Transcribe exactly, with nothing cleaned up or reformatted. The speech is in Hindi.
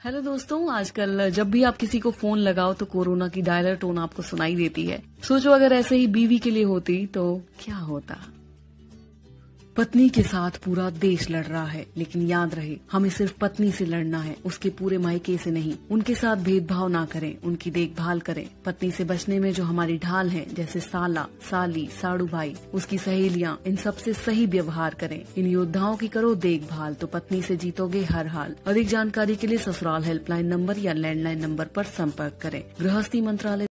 हेलो दोस्तों, आजकल जब भी आप किसी को फोन लगाओ तो कोरोना की डायलर टोन आपको सुनाई देती है। सोचो अगर ऐसे ही बीवी के लिए होती तो क्या होता। पत्नी के साथ पूरा देश लड़ रहा है, लेकिन याद रहे हमें सिर्फ पत्नी से लड़ना है, उसके पूरे मायके से नहीं। उनके साथ भेदभाव ना करें, उनकी देखभाल करें। पत्नी से बचने में जो हमारी ढाल है, जैसे साला, साली, साड़ू भाई, उसकी सहेलियां, इन सबसे सही व्यवहार करें। इन योद्धाओं की करो देखभाल तो पत्नी से जीतोगे हर हाल। अधिक जानकारी के लिए ससुराल हेल्पलाइन नंबर या लैंडलाइन नंबर पर संपर्क करें। गृहस्थी मंत्रालय।